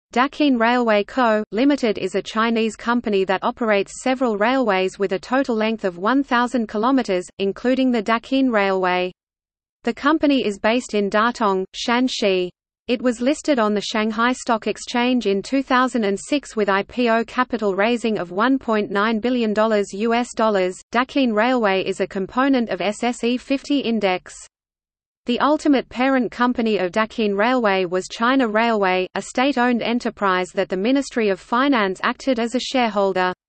Daqin Railway Co., Limited is a Chinese company that operates several railways with a total length of 1,000 km, including the Daqin Railway. The company is based in Datong, Shanxi. It was listed on the Shanghai Stock Exchange in 2006 with IPO capital raising of $1.9 billion US. Daqin Railway is a component of SSE 50 index. The ultimate parent company of Daqin Railway was China Railway, a state-owned enterprise that the Ministry of Finance acted as a shareholder.